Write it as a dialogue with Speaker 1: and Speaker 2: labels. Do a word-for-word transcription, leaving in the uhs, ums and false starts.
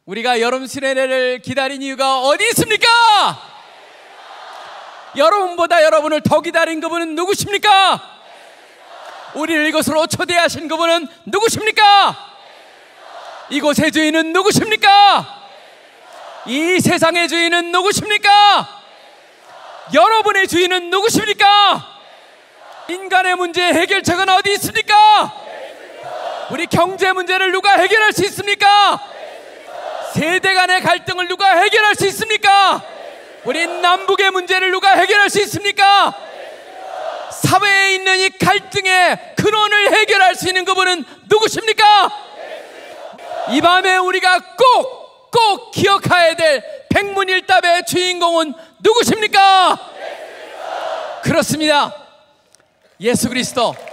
Speaker 1: 우리가 여름 수련회를 기다린 이유가 어디 있습니까? 여러분보다 여러분을 더 기다린 그분은 누구십니까? 우리를 이곳으로 초대하신 그분은 누구십니까? 이곳의 주인은 누구십니까? 이 세상의 주인은 누구십니까? 여러분의 주인은 누구십니까? 인간의 문제의 해결책은 어디 있습니까? 우리 경제 문제를 누가 해결할 수 있습니까? 세대 간의 갈등을 누가 해결할 수 있습니까? 우리 남북의 문제를 누가 해결할 수 있습니까? 사회에 있는 이 갈등의 근원을 해결할 수 있는 그분은 누구십니까? 이 밤에 우리가 꼭, 꼭 기억해야 될 백문일답의 주인공은 누구십니까? 그렇습니다. 예수 그리스도.